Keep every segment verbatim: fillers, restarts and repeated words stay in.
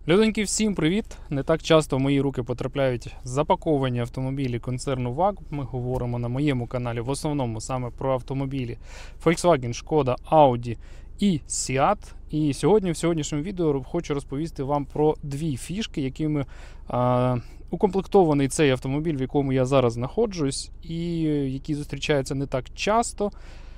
Людоньки, всім привіт! Не так часто в мої руки потрапляють запаковані автомобілі концерну ваг. Ми говоримо на моєму каналі в основному саме про автомобілі Volkswagen, Шкода, Audi і Seat. І сьогодні в сьогоднішньому відео хочу розповісти вам про дві фішки, якими а, укомплектований цей автомобіль, в якому я зараз знаходжусь, і який зустрічається не так часто.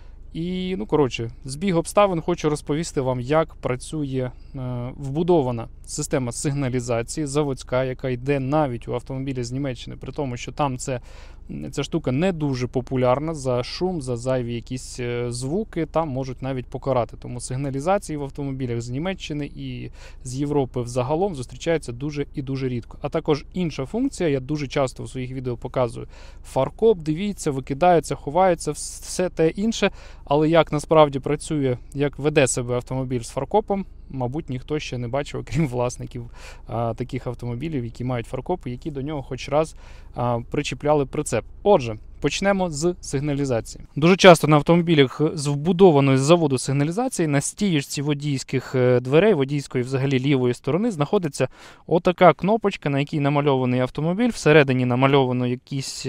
І, ну, коротше, збіг обставин хочу розповісти вам, як працює е, вбудована система сигналізації заводська, яка йде навіть у автомобілі з Німеччини, при тому, що там це, ця штука не дуже популярна, за шум, за зайві якісь звуки, там можуть навіть покарати. Тому сигналізації в автомобілях з Німеччини і з Європи взагалом зустрічаються дуже і дуже рідко. А також інша функція, я дуже часто в своїх відео показую. Фаркоп, дивіться, викидається, ховається, все те інше. Але як насправді працює, як веде себе автомобіль з фаркопом, мабуть, ніхто ще не бачив, окрім власників а, таких автомобілів, які мають фаркопи, які до нього хоч раз а, причіпляли прицеп. Отже, почнемо з сигналізації. Дуже часто на автомобілях з вбудованої з заводу сигналізації на стієчці водійських дверей, водійської взагалі лівої сторони, знаходиться отака кнопочка, на якій намальований автомобіль, всередині намальовано якісь...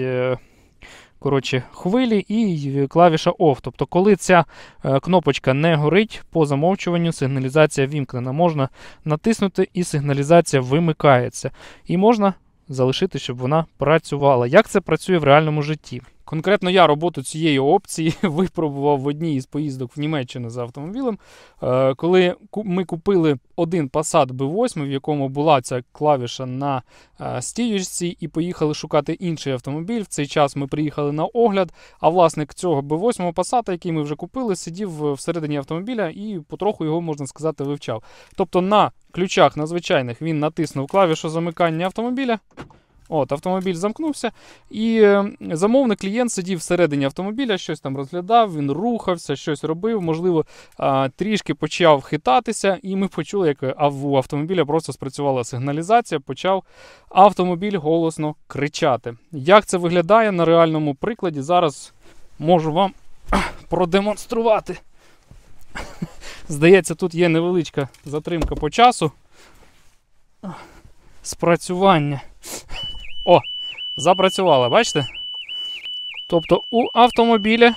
Коротше, хвилі і клавіша оф. Тобто, коли ця е, кнопочка не горить, по замовчуванню сигналізація вімкнена. Можна натиснути і сигналізація вимикається. І можна залишити, щоб вона працювала. Як це працює в реальному житті? Конкретно я роботу цієї опції випробував в одній із поїздок в Німеччину за автомобілем. Коли ми купили один Passat бі вісім, в якому була ця клавіша на стіючці, і поїхали шукати інший автомобіль. В цей час ми приїхали на огляд, а власник цього бі вісім Passat, який ми вже купили, сидів всередині автомобіля і потроху його, можна сказати, вивчав. Тобто на ключах, на звичайних, він натиснув клавішу замикання автомобіля. От, автомобіль замкнувся, і замовник, клієнт сидів всередині автомобіля, щось там розглядав, він рухався, щось робив, можливо, трішки почав хитатися, і ми почули, як у автомобіля просто спрацювала сигналізація, почав автомобіль голосно кричати. Як це виглядає на реальному прикладі, зараз можу вам продемонструвати. Здається, тут є невеличка затримка по часу. Спрацювання. О, запрацювала, бачите? Тобто у автомобіля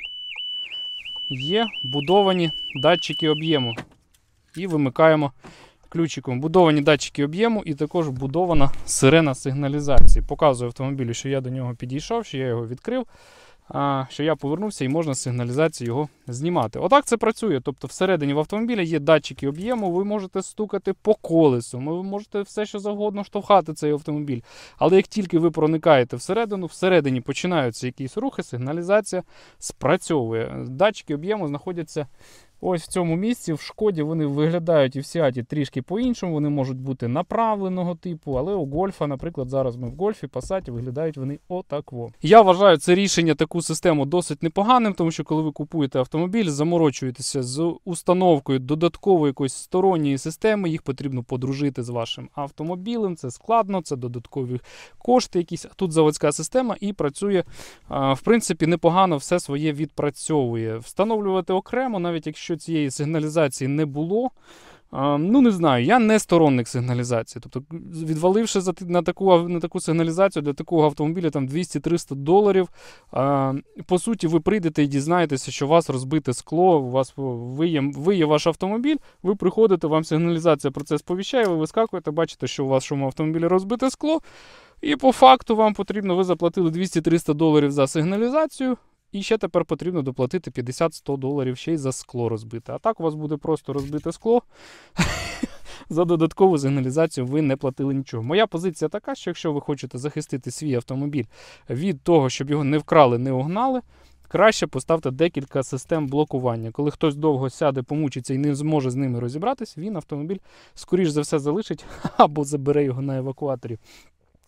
є будовані датчики об'єму. І вимикаємо ключиком. Будовані датчики об'єму і також будована сирена сигналізації. Показую автомобілю, що я до нього підійшов, що я його відкрив, що я повернувся і можна з сигналізації його знімати. Отак це працює. Тобто всередині в автомобілі є датчики об'єму, ви можете стукати по колесу, ви можете все, що завгодно штовхати цей автомобіль. Але як тільки ви проникаєте всередину, всередині починаються якісь рухи, сигналізація спрацьовує. Датчики об'єму знаходяться ось в цьому місці. В Шкоді вони виглядають і в Сіаті трішки по-іншому, вони можуть бути направленого типу, але у Гольфа, наприклад, зараз ми в Гольфі, Пасаті, виглядають вони отакво. Я вважаю це рішення, таку систему досить непоганим, тому що коли ви купуєте автомобіль, заморочуєтеся з установкою додаткової якоїсь сторонньої системи, їх потрібно подружити з вашим автомобілем, це складно, це додаткові кошти якісь. Тут заводська система і працює, в принципі, непогано все своє відпрацьовує. Встановлювати окремо, навіть якщо Якщо цієї сигналізації не було, а, ну не знаю, я не сторонник сигналізації. Тобто, відваливши за, на, таку, на таку сигналізацію для такого автомобіля там двісті-триста доларів, а, по суті, ви прийдете і дізнаєтеся, що у вас розбите скло, у вас виє, виє ваш автомобіль, ви приходите, вам сигналізація про це сповіщає, ви вискакуєте, бачите, що у вашому автомобілі розбите скло, і по факту вам потрібно, ви заплатили двісті-триста доларів за сигналізацію, і ще тепер потрібно доплатити п'ятдесят-сто доларів ще й за скло розбите. А так у вас буде просто розбите скло. За додаткову сигналізацію ви не платили нічого. Моя позиція така, що якщо ви хочете захистити свій автомобіль від того, щоб його не вкрали, не угнали, краще поставте декілька систем блокування. Коли хтось довго сяде, помучиться і не зможе з ними розібратись, він автомобіль, скоріш за все, залишить або забере його на евакуаторі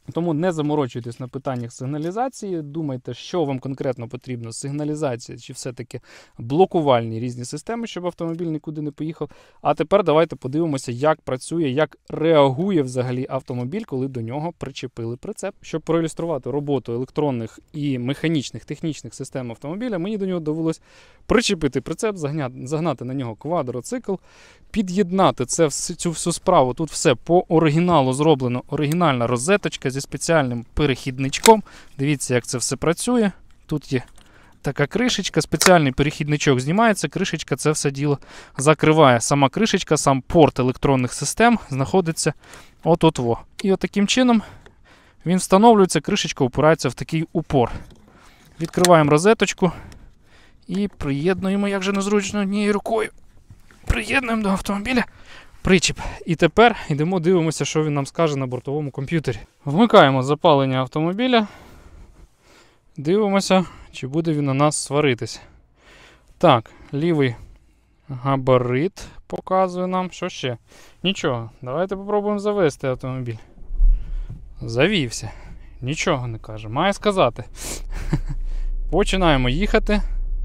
Тому не заморочуйтесь на питаннях сигналізації, думайте, що вам конкретно потрібно, сигналізація чи все-таки блокувальні різні системи, щоб автомобіль нікуди не поїхав. А тепер давайте подивимося, як працює, як реагує взагалі автомобіль, коли до нього причепили прицеп. Щоб проілюструвати роботу електронних і механічних технічних систем автомобіля, мені до нього довелось причепити прицеп, загнати на нього квадроцикл, під'єднати це, цю всю справу. Тут все по оригіналу зроблено, оригінальна розеточка зі спеціальним перехідничком. Дивіться, як це все працює. Тут є така кришечка, спеціальний перехідничок знімається, кришечка це все діло закриває. Сама кришечка, сам порт електронних систем знаходиться от-от-во. І от таким чином він встановлюється, кришечка упирається в такий упор. Відкриваємо розеточку і приєднуємо, як же незручно, однією рукою. Приєднуємо до автомобіля причіп. І тепер йдемо, дивимося, що він нам скаже на бортовому комп'ютері. Вмикаємо запалення автомобіля. Дивимося, чи буде він на нас сваритись. Так, лівий габарит показує нам. Що ще? Нічого. Давайте попробуємо завести автомобіль. Завівся. Нічого не каже. Має сказати. Починаємо їхати.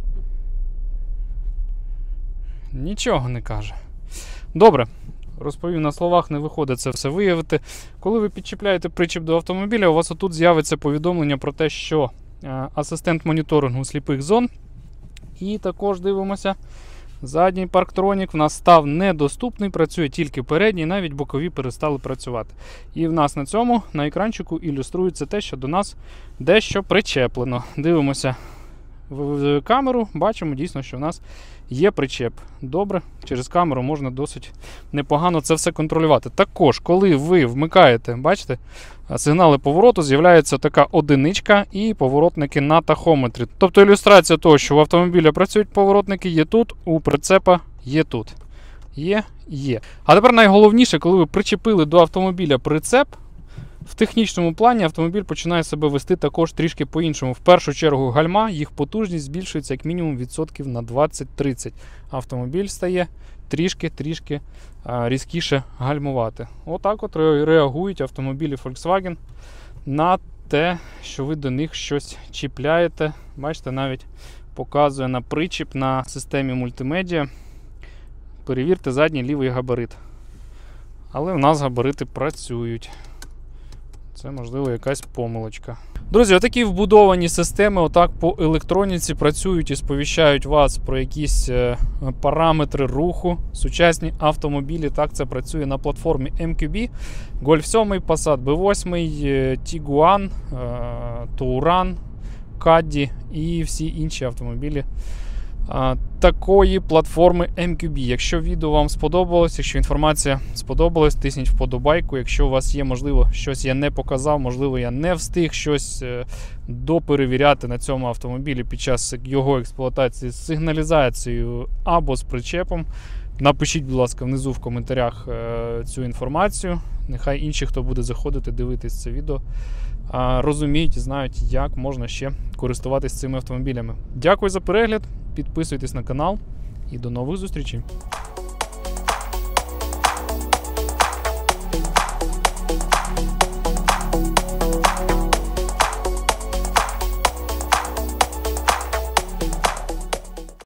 Нічого не каже. Добре. Розповім на словах, не виходить це все виявити. Коли ви підчіпляєте причіп до автомобіля, у вас отут з'явиться повідомлення про те, що асистент моніторингу сліпих зон. І також дивимося, задній парктронік в нас став недоступний, працює тільки передній, навіть бокові перестали працювати. І в нас на цьому, на екранчику, ілюструється те, що до нас дещо причеплено. Дивимося в камеру, бачимо дійсно, що в нас є причеп. Добре, через камеру можна досить непогано це все контролювати. Також, коли ви вмикаєте, бачите, сигнали повороту, з'являється така одиничка і поворотники на тахометрі. Тобто ілюстрація того, що в автомобіля працюють поворотники, є тут, у прицепа є тут. Є, є. А тепер найголовніше, коли ви причепили до автомобіля прицеп, в технічному плані автомобіль починає себе вести також трішки по-іншому. В першу чергу гальма, їх потужність збільшується як мінімум відсотків на двадцять-тридцять. Автомобіль стає трішки-трішки різкіше гальмувати. Отак от реагують автомобілі Volkswagen на те, що ви до них щось чіпляєте. Бачите, навіть показує на причіп на системі мультимедіа. Перевірте задній лівий габарит. Але в нас габарити працюють. Це, можливо, якась помилочка. Друзі, отакі вбудовані системи отак по електроніці працюють і сповіщають вас про якісь параметри руху. Сучасні автомобілі, так це працює на платформі ем кю бі, Golf сім, Passat бі вісім, Tiguan, Touran, Caddy і всі інші автомобілі такої платформи ем кю бі. Якщо відео вам сподобалось, якщо інформація сподобалась, тисніть вподобайку. Якщо у вас є, можливо, щось я не показав, можливо, я не встиг щось доперевіряти на цьому автомобілі під час його експлуатації з сигналізацією або з причепом, напишіть, будь ласка, внизу в коментарях цю інформацію. Нехай інші, хто буде заходити, дивитись це відео, розуміють і знають, як можна ще користуватись цими автомобілями. Дякую за перегляд, підписуйтесь на канал і до нових зустрічей.